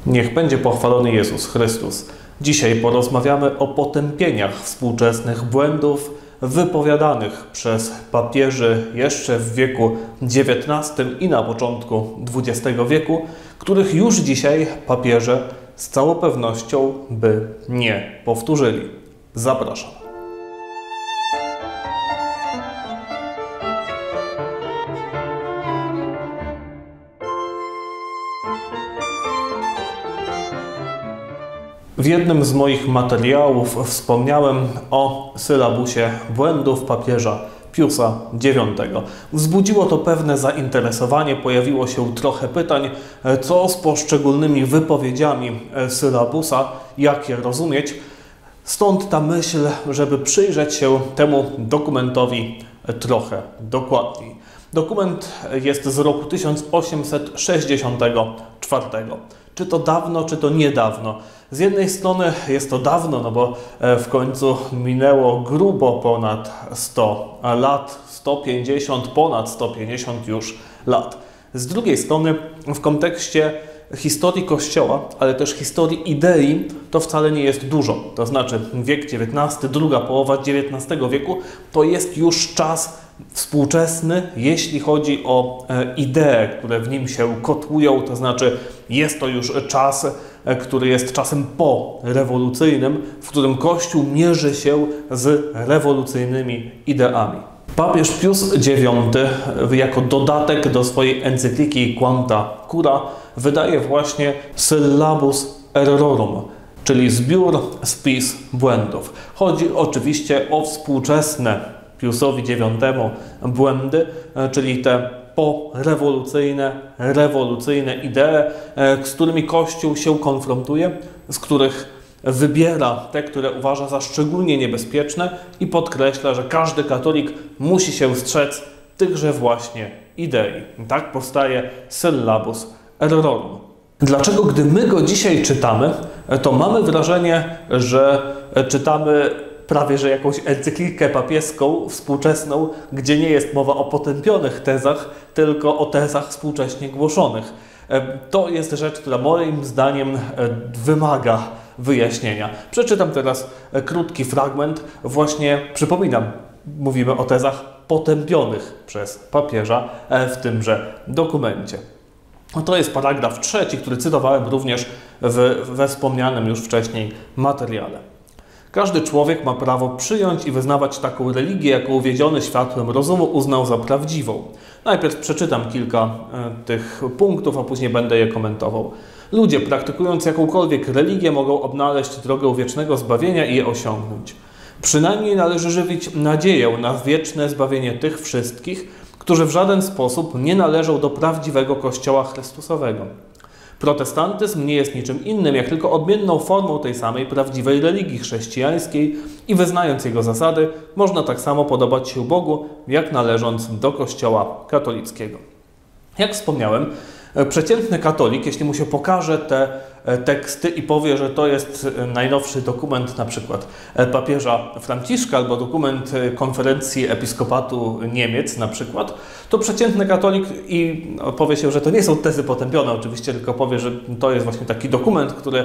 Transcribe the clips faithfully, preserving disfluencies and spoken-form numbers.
Niech będzie pochwalony Jezus Chrystus. Dzisiaj porozmawiamy o potępieniach współczesnych błędów wypowiadanych przez papieży jeszcze w wieku dziewiętnastym i na początku dwudziestego wieku, których już dzisiaj papieże z całą pewnością by nie powtórzyli. Zapraszam. W jednym z moich materiałów wspomniałem o sylabusie błędów papieża Piusa dziewiątego. Wzbudziło to pewne zainteresowanie, pojawiło się trochę pytań, co z poszczególnymi wypowiedziami sylabusa, jak je rozumieć. Stąd ta myśl, żeby przyjrzeć się temu dokumentowi trochę dokładniej. Dokument jest z roku tysiąc osiemset sześćdziesiątego czwartego. Czy to dawno, czy to niedawno? Z jednej strony jest to dawno, no bo w końcu minęło grubo ponad sto lat, sto pięćdziesiąt, ponad sto pięćdziesiąt już lat. Z drugiej strony w kontekście historii Kościoła, ale też historii idei, to wcale nie jest dużo. To znaczy wiek dziewiętnasty, druga połowa dziewiętnastego wieku to jest już czas współczesny, jeśli chodzi o idee, które w nim się kotłują, to znaczy jest to już czas, który jest czasem porewolucyjnym, w którym Kościół mierzy się z rewolucyjnymi ideami. Papież Pius dziewiąty jako dodatek do swojej encykliki Quanta Cura wydaje właśnie Syllabus Errorum, czyli zbiór, spis błędów. Chodzi oczywiście o współczesne Piusowi dziewiątemu błędy, czyli te porewolucyjne, rewolucyjne idee, z którymi Kościół się konfrontuje, z których wybiera te, które uważa za szczególnie niebezpieczne i podkreśla, że każdy katolik musi się strzec tychże właśnie idei. Tak powstaje Syllabus Errorum. Dlaczego, gdy my go dzisiaj czytamy, to mamy wrażenie, że czytamy prawie że jakąś encyklikę papieską, współczesną, gdzie nie jest mowa o potępionych tezach, tylko o tezach współcześnie głoszonych. To jest rzecz, która moim zdaniem wymaga wyjaśnienia. Przeczytam teraz krótki fragment. Właśnie przypominam, mówimy o tezach potępionych przez papieża w tymże dokumencie. To jest paragraf trzeci, który cytowałem również w, we wspomnianym już wcześniej materiale. Każdy człowiek ma prawo przyjąć i wyznawać taką religię, jaką uwiedziony światłem rozumu uznał za prawdziwą. Najpierw przeczytam kilka e, tych punktów, a później będę je komentował. Ludzie praktykując jakąkolwiek religię mogą odnaleźć drogę wiecznego zbawienia i je osiągnąć. Przynajmniej należy żywić nadzieję na wieczne zbawienie tych wszystkich, którzy w żaden sposób nie należą do prawdziwego Kościoła Chrystusowego. Protestantyzm nie jest niczym innym, jak tylko odmienną formą tej samej prawdziwej religii chrześcijańskiej i wyznając jego zasady, można tak samo podobać się Bogu, jak należąc do Kościoła katolickiego. Jak wspomniałem, przeciętny katolik, jeśli mu się pokaże te teksty i powie, że to jest najnowszy dokument na przykład papieża Franciszka albo dokument konferencji episkopatu Niemiec na przykład, to przeciętny katolik i powie się, że to nie są tezy potępione oczywiście, tylko powie, że to jest właśnie taki dokument, który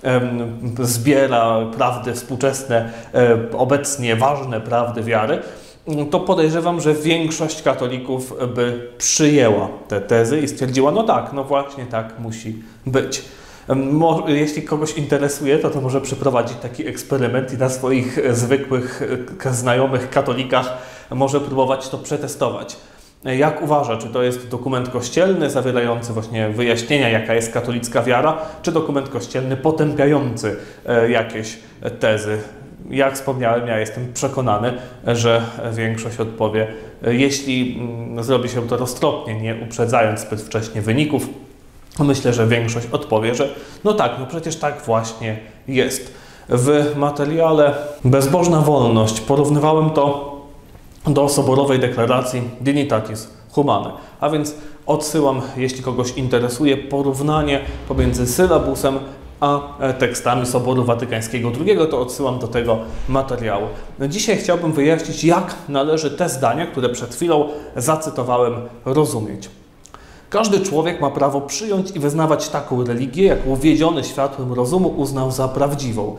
zbiera prawdy współczesne, obecnie ważne prawdy wiary. To podejrzewam, że większość katolików by przyjęła te tezy i stwierdziła, no tak, no właśnie tak musi być. Jeśli kogoś interesuje, to to może przeprowadzić taki eksperyment i na swoich zwykłych znajomych katolikach może próbować to przetestować. Jak uważa, czy to jest dokument kościelny zawierający właśnie wyjaśnienia, jaka jest katolicka wiara, czy dokument kościelny potępiający jakieś tezy? Jak wspomniałem, ja jestem przekonany, że większość odpowie, jeśli zrobi się to roztropnie, nie uprzedzając zbyt wcześnie wyników, myślę, że większość odpowie, że no tak, no przecież tak właśnie jest. W materiale Bezbożna wolność porównywałem to do soborowej deklaracji Dignitatis Humanae, a więc odsyłam, jeśli kogoś interesuje, porównanie pomiędzy sylabusem a tekstami Soboru Watykańskiego drugiego, to odsyłam do tego materiału. Dzisiaj chciałbym wyjaśnić, jak należy te zdania, które przed chwilą zacytowałem, rozumieć. Każdy człowiek ma prawo przyjąć i wyznawać taką religię, jaką wiedziony światłem rozumu uznał za prawdziwą.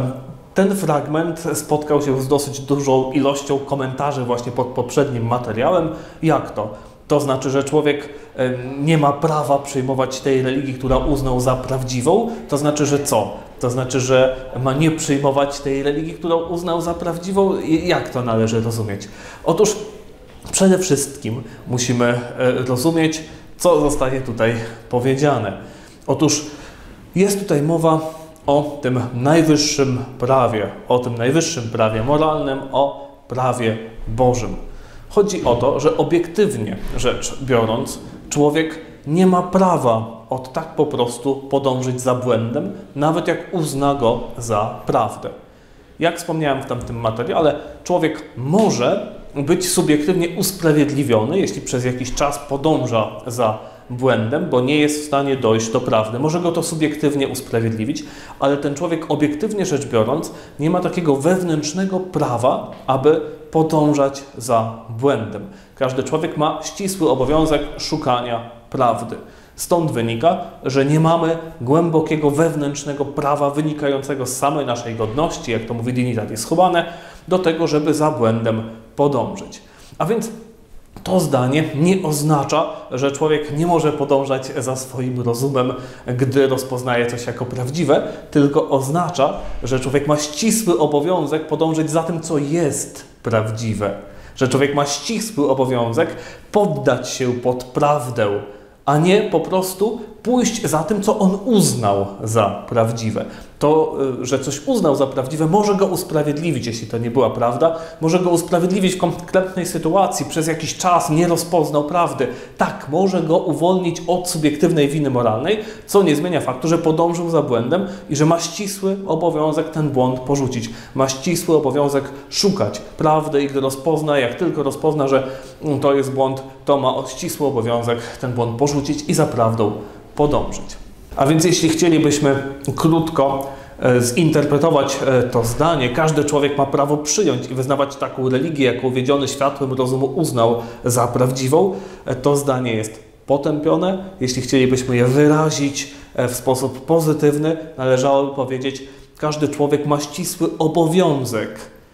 Ten fragment spotkał się z dosyć dużą ilością komentarzy właśnie pod poprzednim materiałem. Jak to? To znaczy, że człowiek nie ma prawa przyjmować tej religii, która uznał za prawdziwą? To znaczy, że co? To znaczy, że ma nie przyjmować tej religii, którą uznał za prawdziwą? Jak to należy rozumieć? Otóż przede wszystkim musimy rozumieć, co zostaje tutaj powiedziane. Otóż jest tutaj mowa o tym najwyższym prawie, o tym najwyższym prawie moralnym, o prawie Bożym. Chodzi o to, że obiektywnie rzecz biorąc, człowiek nie ma prawa od tak po prostu podążyć za błędem, nawet jak uzna go za prawdę. Jak wspomniałem w tamtym materiale, człowiek może być subiektywnie usprawiedliwiony, jeśli przez jakiś czas podąża za błędem, bo nie jest w stanie dojść do prawdy. Może go to subiektywnie usprawiedliwić, ale ten człowiek obiektywnie rzecz biorąc nie ma takiego wewnętrznego prawa, aby podążać za błędem. Każdy człowiek ma ścisły obowiązek szukania prawdy. Stąd wynika, że nie mamy głębokiego wewnętrznego prawa wynikającego z samej naszej godności, jak to mówi Dignitatis Humanae, do tego, żeby za błędem podążyć. A więc to zdanie nie oznacza, że człowiek nie może podążać za swoim rozumem, gdy rozpoznaje coś jako prawdziwe, tylko oznacza, że człowiek ma ścisły obowiązek podążyć za tym, co jest prawdziwe. Że człowiek ma ścisły obowiązek poddać się pod prawdę, a nie po prostu pójść za tym, co on uznał za prawdziwe. To, że coś uznał za prawdziwe, może go usprawiedliwić, jeśli to nie była prawda, może go usprawiedliwić w konkretnej sytuacji, przez jakiś czas nie rozpoznał prawdy. Tak, może go uwolnić od subiektywnej winy moralnej, co nie zmienia faktu, że podążył za błędem i że ma ścisły obowiązek ten błąd porzucić. Ma ścisły obowiązek szukać prawdy i gdy rozpozna, jak tylko rozpozna, że to jest błąd, to ma ścisły obowiązek ten błąd porzucić i za prawdą podążyć. A więc jeśli chcielibyśmy krótko zinterpretować to zdanie, każdy człowiek ma prawo przyjąć i wyznawać taką religię, jaką wiedziony światłem rozumu uznał za prawdziwą, to zdanie jest potępione. Jeśli chcielibyśmy je wyrazić w sposób pozytywny, należałoby powiedzieć, każdy człowiek ma ścisły obowiązek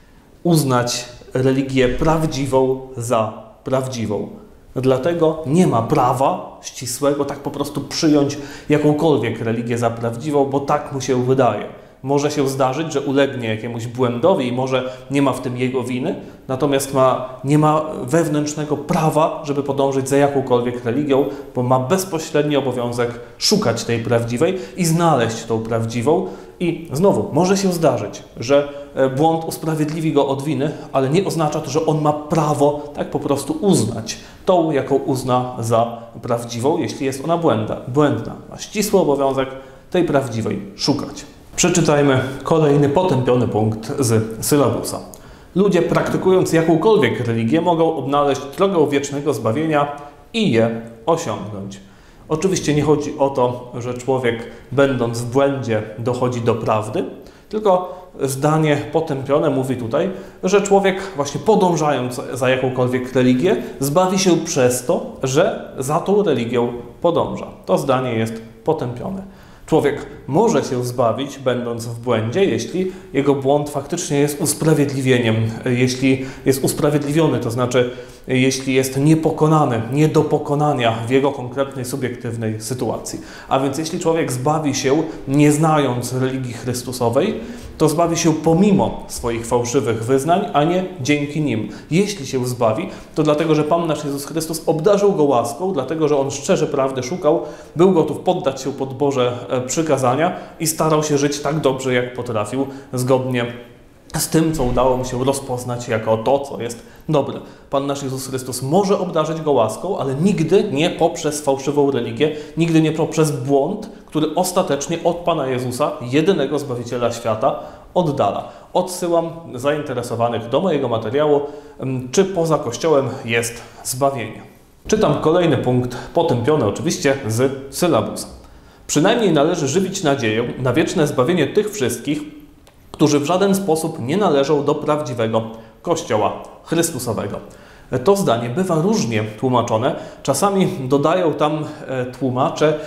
uznać religię prawdziwą za prawdziwą. Dlatego nie ma prawa ścisłego tak po prostu przyjąć jakąkolwiek religię za prawdziwą, bo tak mu się wydaje. Może się zdarzyć, że ulegnie jakiemuś błędowi i może nie ma w tym jego winy, natomiast ma, nie ma wewnętrznego prawa, żeby podążyć za jakąkolwiek religią, bo ma bezpośredni obowiązek szukać tej prawdziwej i znaleźć tą prawdziwą. I znowu, może się zdarzyć, że błąd usprawiedliwi go od winy, ale nie oznacza to, że on ma prawo tak po prostu uznać tą, jaką uzna za prawdziwą, jeśli jest ona błędna. błędna. Ma ścisły obowiązek tej prawdziwej szukać. Przeczytajmy kolejny potępiony punkt z sylabusa. Ludzie praktykując jakąkolwiek religię mogą odnaleźć drogę wiecznego zbawienia i je osiągnąć. Oczywiście nie chodzi o to, że człowiek będąc w błędzie dochodzi do prawdy, tylko zdanie potępione mówi tutaj, że człowiek właśnie podążając za jakąkolwiek religię zbawi się przez to, że za tą religią podąża. To zdanie jest potępione. Człowiek może się zbawić, będąc w błędzie, jeśli jego błąd faktycznie jest usprawiedliwieniem, jeśli jest usprawiedliwiony, to znaczy jeśli jest niepokonany, nie do pokonania w jego konkretnej, subiektywnej sytuacji. A więc jeśli człowiek zbawi się, nie znając religii Chrystusowej, to zbawi się pomimo swoich fałszywych wyznań, a nie dzięki nim. Jeśli się zbawi, to dlatego, że Pan nasz Jezus Chrystus obdarzył go łaską, dlatego, że on szczerze prawdy szukał, był gotów poddać się pod Boże przykazania i starał się żyć tak dobrze, jak potrafił, zgodnie z tym, co udało mu się rozpoznać jako to, co jest dobre. Pan nasz Jezus Chrystus może obdarzyć go łaską, ale nigdy nie poprzez fałszywą religię, nigdy nie poprzez błąd, który ostatecznie od Pana Jezusa, jedynego Zbawiciela świata, oddala. Odsyłam zainteresowanych do mojego materiału, czy poza Kościołem jest zbawienie. Czytam kolejny punkt, potępiony oczywiście z sylabusa. Przynajmniej należy żywić nadzieję na wieczne zbawienie tych wszystkich, którzy w żaden sposób nie należą do prawdziwego Kościoła Chrystusowego. To zdanie bywa różnie tłumaczone. Czasami dodają tam tłumacze,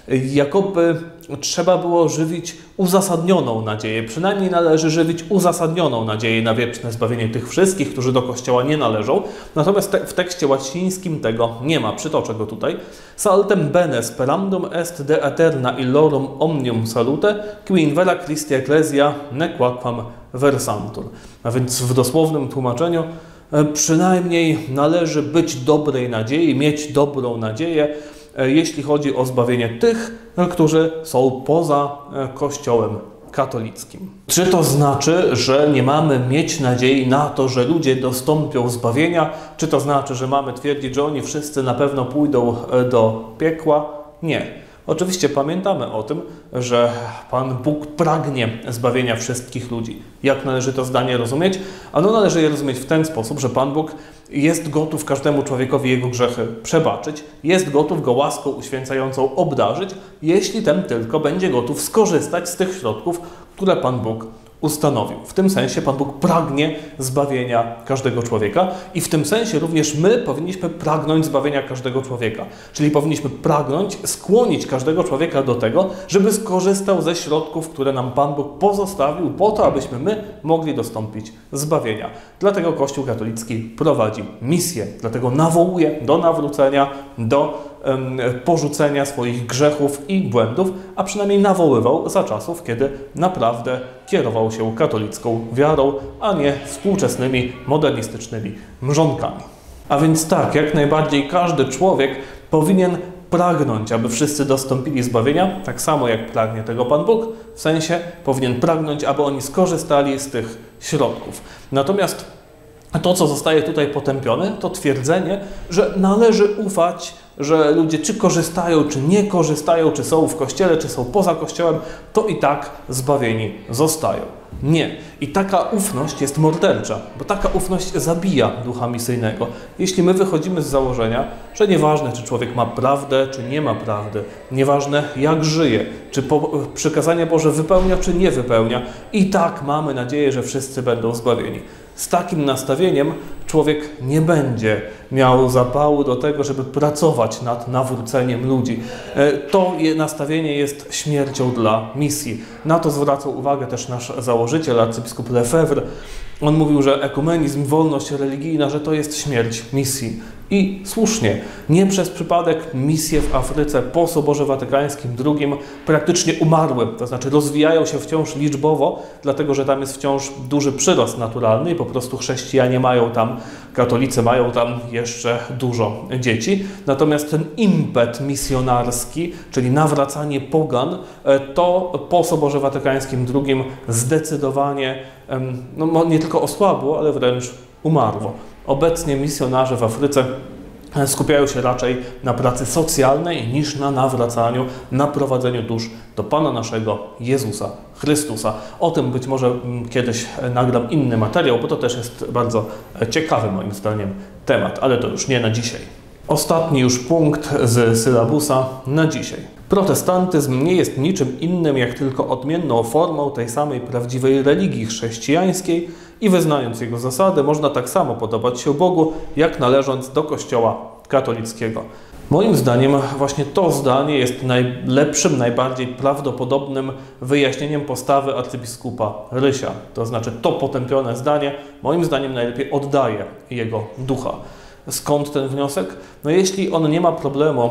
jakoby trzeba było żywić uzasadnioną nadzieję. Przynajmniej należy żywić uzasadnioną nadzieję na wieczne zbawienie tych wszystkich, którzy do Kościoła nie należą. Natomiast te, w tekście łacińskim tego nie ma. Przytoczę go tutaj. Saltem bene sperandum est de aeterna illorum omnium salute, qui in vera Christi ecclesia nequaquam versantur. A więc w dosłownym tłumaczeniu przynajmniej należy być dobrej nadziei, mieć dobrą nadzieję, jeśli chodzi o zbawienie tych, którzy są poza Kościołem katolickim. Czy to znaczy, że nie mamy mieć nadziei na to, że ludzie dostąpią zbawienia? Czy to znaczy, że mamy twierdzić, że oni wszyscy na pewno pójdą do piekła? Nie. Oczywiście pamiętamy o tym, że Pan Bóg pragnie zbawienia wszystkich ludzi. Jak należy to zdanie rozumieć? Ano należy je rozumieć w ten sposób, że Pan Bóg jest gotów każdemu człowiekowi jego grzechy przebaczyć, jest gotów go łaską uświęcającą obdarzyć, jeśli ten tylko będzie gotów skorzystać z tych środków, które Pan Bóg ustanowił. W tym sensie Pan Bóg pragnie zbawienia każdego człowieka i w tym sensie również my powinniśmy pragnąć zbawienia każdego człowieka. Czyli powinniśmy pragnąć, skłonić każdego człowieka do tego, żeby skorzystał ze środków, które nam Pan Bóg pozostawił po to, abyśmy my mogli dostąpić zbawienia. Dlatego Kościół katolicki prowadzi misję, dlatego nawołuje do nawrócenia, do porzucenia swoich grzechów i błędów, a przynajmniej nawoływał za czasów, kiedy naprawdę kierował się katolicką wiarą, a nie współczesnymi, modernistycznymi mrzonkami. A więc tak, jak najbardziej każdy człowiek powinien pragnąć, aby wszyscy dostąpili zbawienia, tak samo jak pragnie tego Pan Bóg, w sensie powinien pragnąć, aby oni skorzystali z tych środków. Natomiast to, co zostaje tutaj potępione, to twierdzenie, że należy ufać, że ludzie czy korzystają, czy nie korzystają, czy są w Kościele, czy są poza Kościołem, to i tak zbawieni zostają. Nie. I taka ufność jest mordercza, bo taka ufność zabija ducha misyjnego. Jeśli my wychodzimy z założenia, że nieważne, czy człowiek ma prawdę, czy nie ma prawdy, nieważne jak żyje, czy po, przykazania Boże wypełnia, czy nie wypełnia, i tak mamy nadzieję, że wszyscy będą zbawieni. Z takim nastawieniem człowiek nie będzie miał zapału do tego, żeby pracować nad nawróceniem ludzi. To nastawienie jest śmiercią dla misji. Na to zwracał uwagę też nasz założyciel, arcybiskup Lefebvre. On mówił, że ekumenizm, wolność religijna, że to jest śmierć misji. I słusznie, nie przez przypadek misje w Afryce po Soborze Watykańskim drugim praktycznie umarły, to znaczy rozwijają się wciąż liczbowo, dlatego że tam jest wciąż duży przyrost naturalny i po prostu chrześcijanie mają tam, katolicy mają tam jeszcze dużo dzieci. Natomiast ten impet misjonarski, czyli nawracanie pogan, to po Soborze Watykańskim drugim zdecydowanie no, nie tylko osłabło, ale wręcz umarło. Obecnie misjonarze w Afryce skupiają się raczej na pracy socjalnej niż na nawracaniu, na prowadzeniu dusz do Pana naszego Jezusa Chrystusa. O tym być może kiedyś nagram inny materiał, bo to też jest bardzo ciekawy moim zdaniem temat, ale to już nie na dzisiaj. Ostatni już punkt z sylabusa na dzisiaj. Protestantyzm nie jest niczym innym jak tylko odmienną formą tej samej prawdziwej religii chrześcijańskiej i wyznając jego zasady można tak samo podobać się Bogu, jak należąc do Kościoła katolickiego. Moim zdaniem właśnie to zdanie jest najlepszym, najbardziej prawdopodobnym wyjaśnieniem postawy arcybiskupa Rysia. To znaczy to potępione zdanie moim zdaniem najlepiej oddaje jego ducha. Skąd ten wniosek? No jeśli on nie ma problemu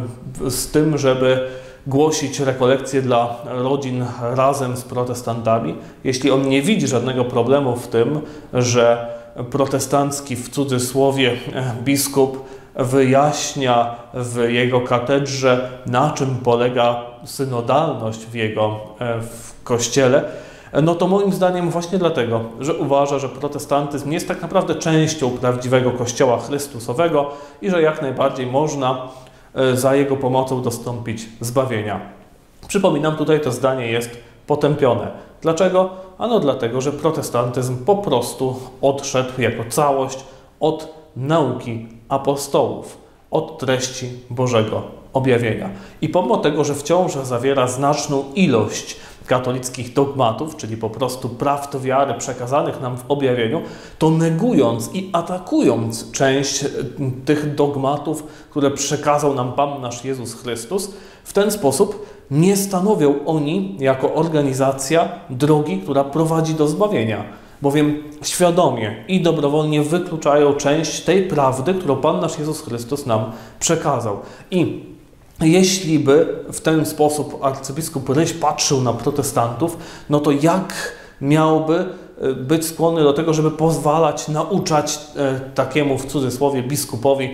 z tym, żeby głosić rekolekcje dla rodzin razem z protestantami, jeśli on nie widzi żadnego problemu w tym, że protestancki w cudzysłowie biskup wyjaśnia w jego katedrze, na czym polega synodalność w jego w kościele, no to moim zdaniem właśnie dlatego, że uważa, że protestantyzm jest tak naprawdę częścią prawdziwego Kościoła Chrystusowego i że jak najbardziej można za jego pomocą dostąpić zbawienia. Przypominam, tutaj to zdanie jest potępione. Dlaczego? Ano dlatego, że protestantyzm po prostu odszedł jako całość od nauki apostołów, od treści Bożego objawienia. I pomimo tego, że wciąż zawiera znaczną ilość katolickich dogmatów, czyli po prostu prawd wiary przekazanych nam w objawieniu, to negując i atakując część tych dogmatów, które przekazał nam Pan nasz Jezus Chrystus, w ten sposób nie stanowią oni jako organizacja drogi, która prowadzi do zbawienia, bowiem świadomie i dobrowolnie wykluczają część tej prawdy, którą Pan nasz Jezus Chrystus nam przekazał. I jeśli by w ten sposób arcybiskup Ryś patrzył na protestantów, no to jak miałby być skłonny do tego, żeby pozwalać, nauczać takiemu, w cudzysłowie, biskupowi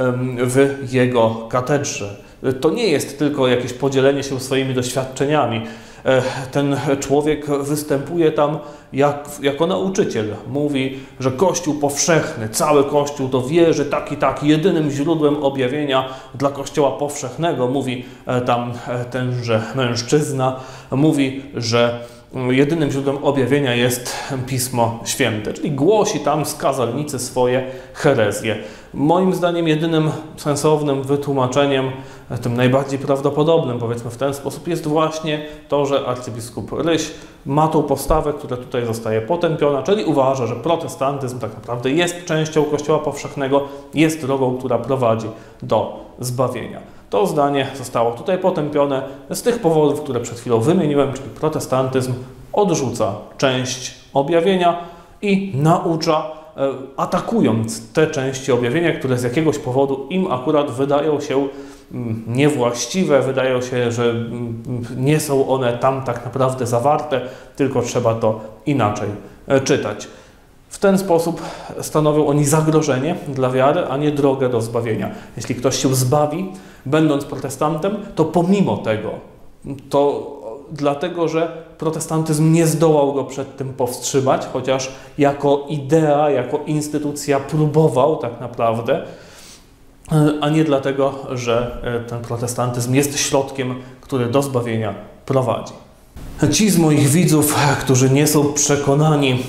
w jego katedrze? To nie jest tylko jakieś podzielenie się swoimi doświadczeniami. Ten człowiek występuje tam jak, jako nauczyciel. Mówi, że Kościół powszechny, cały Kościół to wierzy tak i tak, jedynym źródłem objawienia dla Kościoła powszechnego, mówi tam tenże mężczyzna, mówi, że jedynym źródłem objawienia jest Pismo Święte, czyli głosi tam z kazalnicy swoje herezje. Moim zdaniem jedynym sensownym wytłumaczeniem, tym najbardziej prawdopodobnym, powiedzmy w ten sposób, jest właśnie to, że arcybiskup Ryś ma tą postawę, która tutaj zostaje potępiona, czyli uważa, że protestantyzm tak naprawdę jest częścią Kościoła powszechnego, jest drogą, która prowadzi do zbawienia. To zdanie zostało tutaj potępione z tych powodów, które przed chwilą wymieniłem, czyli protestantyzm odrzuca część objawienia i naucza, atakując te części objawienia, które z jakiegoś powodu im akurat wydają się niewłaściwe, wydają się, że nie są one tam tak naprawdę zawarte, tylko trzeba to inaczej czytać. W ten sposób stanowią oni zagrożenie dla wiary, a nie drogę do zbawienia. Jeśli ktoś się zbawi, będąc protestantem, to pomimo tego, to dlatego, że protestantyzm nie zdołał go przed tym powstrzymać, chociaż jako idea, jako instytucja próbował tak naprawdę, a nie dlatego, że ten protestantyzm jest środkiem, który do zbawienia prowadzi. Ci z moich widzów, którzy nie są przekonani,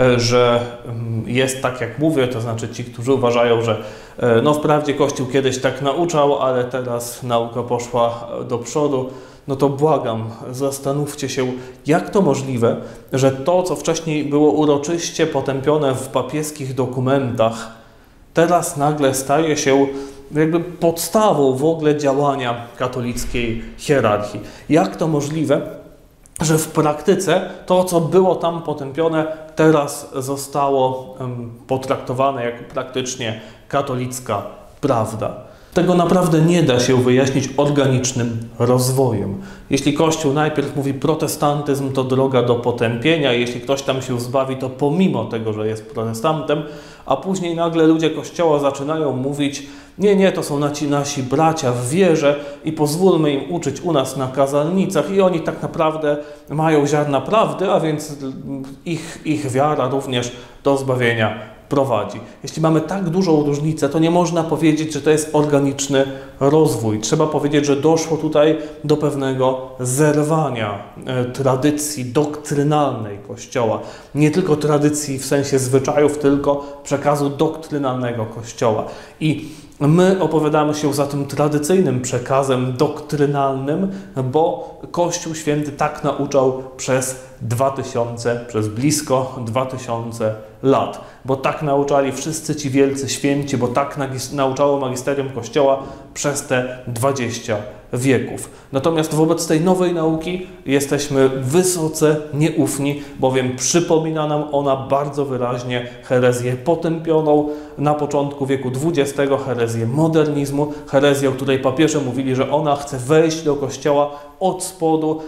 że jest tak, jak mówię, to znaczy ci, którzy uważają, że no wprawdzie Kościół kiedyś tak nauczał, ale teraz nauka poszła do przodu, no to błagam, zastanówcie się, jak to możliwe, że to, co wcześniej było uroczyście potępione w papieskich dokumentach, teraz nagle staje się jakby podstawą w ogóle działania katolickiej hierarchii. Jak to możliwe, że w praktyce to, co było tam potępione, teraz zostało potraktowane jako praktycznie katolicka prawda. Tego naprawdę nie da się wyjaśnić organicznym rozwojem. Jeśli Kościół najpierw mówi protestantyzm to droga do potępienia, jeśli ktoś tam się zbawi, to pomimo tego, że jest protestantem, a później nagle ludzie Kościoła zaczynają mówić, nie, nie, to są nasi, nasi bracia w wierze i pozwólmy im uczyć u nas na kazalnicach i oni tak naprawdę mają ziarna prawdy, a więc ich, ich wiara również do zbawienia prowadzi. Jeśli mamy tak dużą różnicę, to nie można powiedzieć, że to jest organiczny rozwój. Trzeba powiedzieć, że doszło tutaj do pewnego zerwania e, tradycji doktrynalnej Kościoła. Nie tylko tradycji w sensie zwyczajów, tylko przekazu doktrynalnego Kościoła. I my opowiadamy się za tym tradycyjnym przekazem doktrynalnym, bo Kościół Święty tak nauczał przez dwa tysiące, przez blisko dwa tysiące lat. Bo tak nauczali wszyscy ci wielcy święci, bo tak nauczało magisterium Kościoła przez te dwadzieścia wieków. Natomiast wobec tej nowej nauki jesteśmy wysoce nieufni, bowiem przypomina nam ona bardzo wyraźnie herezję potępioną na początku wieku dwudziestego, herezję modernizmu, herezję, o której papieże mówili, że ona chce wejść do Kościoła od spodu,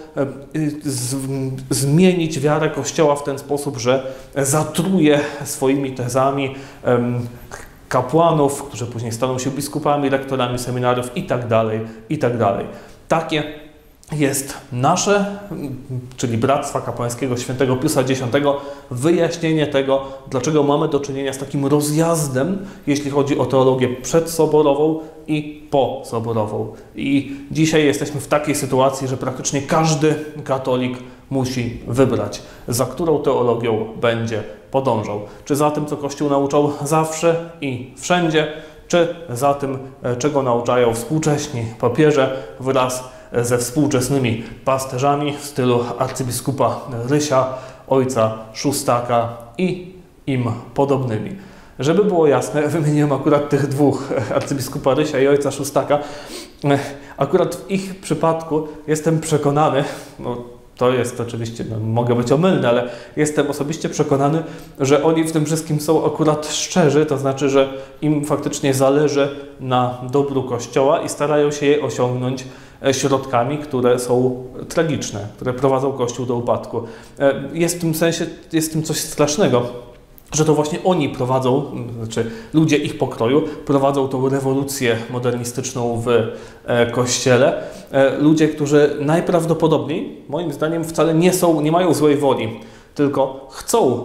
z, zmienić wiarę Kościoła w ten sposób, że zatruje swoimi tezami um, kapłanów, którzy później staną się biskupami, rektorami seminariów i tak dalej, i tak dalej. Takie jest nasze, czyli Bractwa Kapłańskiego Świętego Piusa Dziesiątego, wyjaśnienie tego, dlaczego mamy do czynienia z takim rozjazdem, jeśli chodzi o teologię przedsoborową i posoborową. I dzisiaj jesteśmy w takiej sytuacji, że praktycznie każdy katolik musi wybrać, za którą teologią będzie podążał. Czy za tym, co Kościół nauczał zawsze i wszędzie, czy za tym, czego nauczają współcześni papieże wraz ze współczesnymi pasterzami w stylu arcybiskupa Rysia, ojca Szóstaka i im podobnymi. Żeby było jasne, wymieniłem akurat tych dwóch, arcybiskupa Rysia i ojca Szóstaka. Akurat w ich przypadku jestem przekonany, no to jest oczywiście, no, mogę być omylny, ale jestem osobiście przekonany, że oni w tym wszystkim są akurat szczerzy, to znaczy, że im faktycznie zależy na dobru Kościoła i starają się je osiągnąć środkami, które są tragiczne, które prowadzą Kościół do upadku. Jest w tym sensie, jest w tym coś strasznego, że to właśnie oni prowadzą, znaczy ludzie ich pokroju, prowadzą tą rewolucję modernistyczną w Kościele. Ludzie, którzy najprawdopodobniej, moim zdaniem, wcale nie są, nie mają złej woli, tylko chcą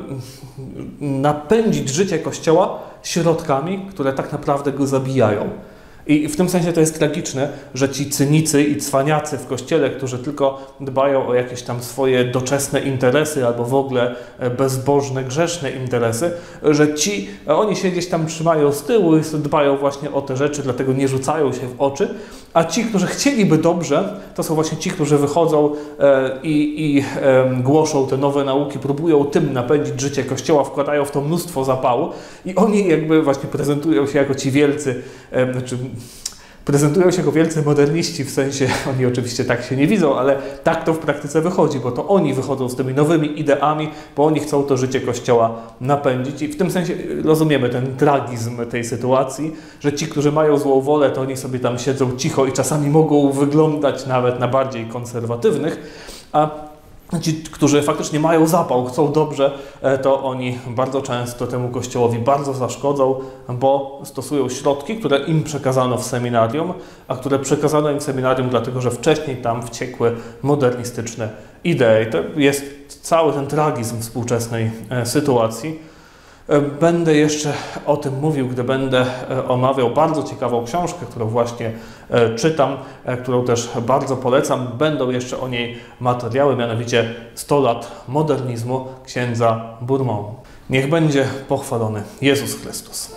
napędzić życie Kościoła środkami, które tak naprawdę go zabijają. I w tym sensie to jest tragiczne, że ci cynicy i cwaniacy w Kościele, którzy tylko dbają o jakieś tam swoje doczesne interesy albo w ogóle bezbożne, grzeszne interesy, że ci, oni się gdzieś tam trzymają z tyłu i dbają właśnie o te rzeczy, dlatego nie rzucają się w oczy, a ci, którzy chcieliby dobrze, to są właśnie ci, którzy wychodzą i, i głoszą te nowe nauki, próbują tym napędzić życie Kościoła, wkładają w to mnóstwo zapału i oni jakby właśnie prezentują się jako ci wielcy, znaczy prezentują się jako wielcy moderniści, w sensie oni oczywiście tak się nie widzą, ale tak to w praktyce wychodzi, bo to oni wychodzą z tymi nowymi ideami, bo oni chcą to życie Kościoła napędzić i w tym sensie rozumiemy ten tragizm tej sytuacji, że ci, którzy mają złą wolę, to oni sobie tam siedzą cicho i czasami mogą wyglądać nawet na bardziej konserwatywnych, a ci, którzy faktycznie mają zapał, chcą dobrze, to oni bardzo często temu Kościołowi bardzo zaszkodzą, bo stosują środki, które im przekazano w seminarium, a które przekazano im w seminarium dlatego, że wcześniej tam wciekły modernistyczne idee. To jest cały ten tragizm współczesnej sytuacji. Będę jeszcze o tym mówił, gdy będę omawiał bardzo ciekawą książkę, którą właśnie czytam, którą też bardzo polecam. Będą jeszcze o niej materiały, mianowicie sto lat modernizmu księdza Bourmont. Niech będzie pochwalony Jezus Chrystus.